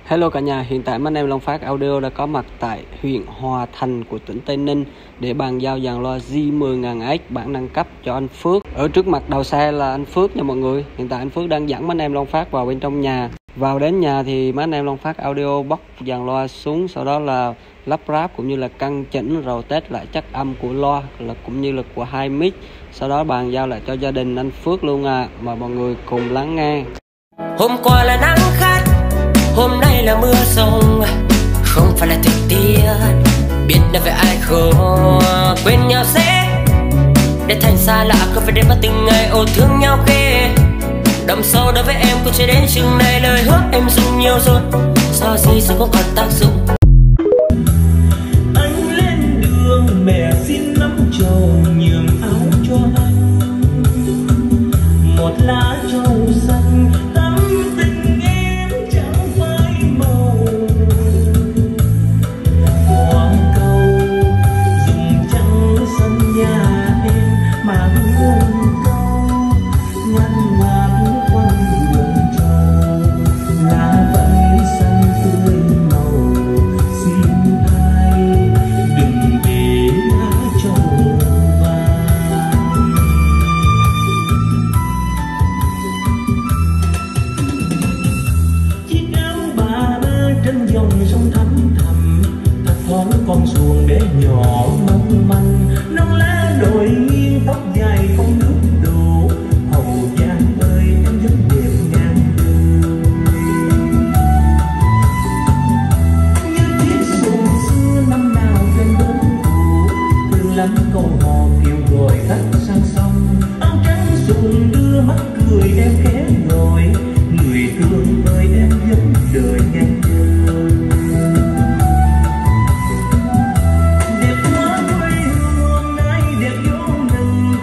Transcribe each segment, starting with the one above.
Hello cả nhà, hiện tại anh em Long Phát Audio đã có mặt tại huyện Hòa Thành của tỉnh Tây Ninh để bàn giao dàn loa J10000X bản nâng cấp cho anh Phước. Ở trước mặt đầu xe là anh Phước nha mọi người. Hiện tại anh Phước đang dẫn anh em Long Phát vào bên trong nhà. Vào đến nhà thì mấy anh em Long Phát Audio bóc dàn loa xuống, sau đó là lắp ráp cũng như là căn chỉnh rồi test lại chất âm của loa cũng như là của hai mic. Sau đó bàn giao lại cho gia đình anh Phước luôn à. Mời mọi người cùng lắng nghe. Hôm qua là nắng khát, hôm nay là mưa rông, không phải là thời tiết, biết là về ai không quên nhau sẽ để thành xa lạ, không phải đến mất từng ngày ô thương nhau ghê. Đậm sâu đối với em cũng chưa đến chừng này, lời hứa em dùng nhiều rồi, sao gì rồi cũng còn tác dụng. Anh lên đường mẹ xin nắm trầu nhường áo cho anh, một lá trầu xanh tắm tình em chẳng phai màu. Hoa cầu dùng trắng sân nhà em mà hương câu ngăn ngát quanh vườn trầu, lá vẫn xanh tươi màu. Xin ai đừng để lá trầu vàng. Chiếc áo bà bơ trên dòng sông thăm thầm, thật thoáng con xuồng để nhỏ mong manh, non lá đồi nghiêng tóc dài không nước đổ, hầu giang ơi em rất đẹp ngang đường. Như chiếc xuồng xưa năm nào trên bến cũ, thương lắm câu hò kêu gọi khách sang sông, áo trắng xuồng đưa mắt cười em khẽ gọi, người thương ơi em vẫn đợi ngang đường. Đẹp quá quê hương ai đẹp vô lừng.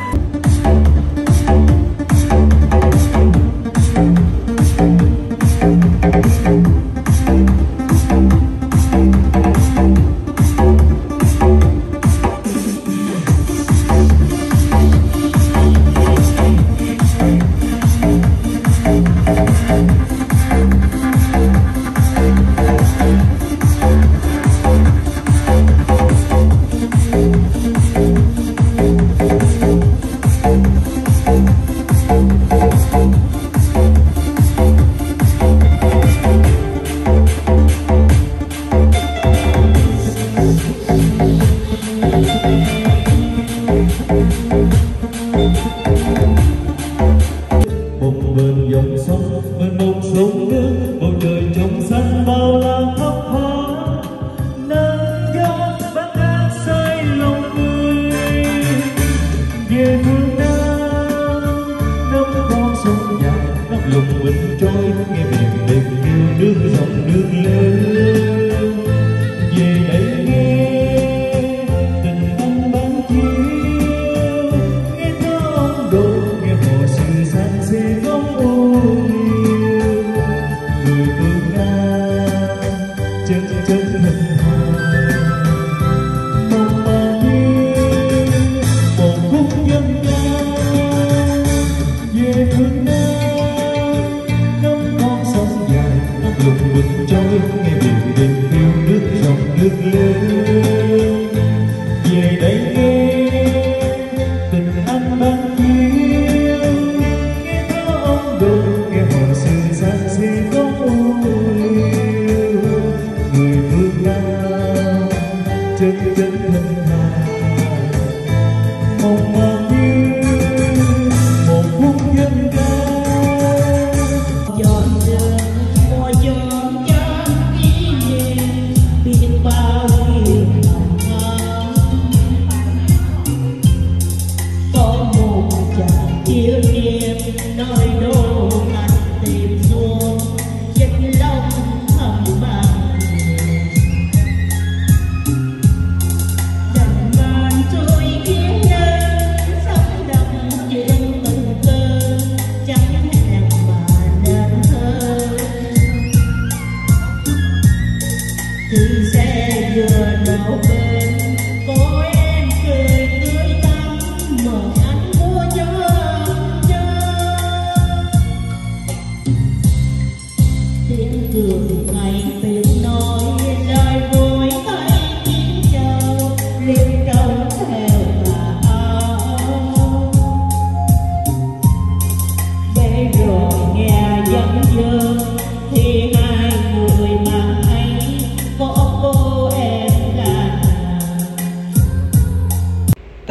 Một bên dòng sông, bên một sông nước, bầu trời trong xanh bao la khắp hoa, nắng gió bát ngát say lòng người. Về phương Nam, năm con sông dài ngập lùng bình trôi, nghe miền đêm kêu nước dòng nước lớn. Về đây nghe tình anh ban chiều, nghe thơ ông đồn, nghe mùa xuân sang xe ngóng ô liu. Người phương Nam chân chân hình hài, mong mà yêu một khúc dân ca. Về phương Nam, năm con sông dài ngập lùng bình trôi, nghe biển đêm kêu nước dòng nước lớn. Về đây nghe tình anh ban chiều, nghe thơ ông đồn, nghe hò xuân sang xe ngóng ô liu. Người phương Nam chân chân hình hài, mong mà yêu một khúc dân ca. Giọt rơi mùa gió cho kỷ niệm, biết bao điều lòng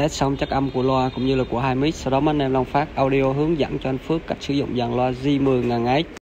test xong chất âm của loa cũng như là của hai mic. Sau đó mấy anh em Long Phát Audio hướng dẫn cho anh Phước cách sử dụng dàn loa J10.000X.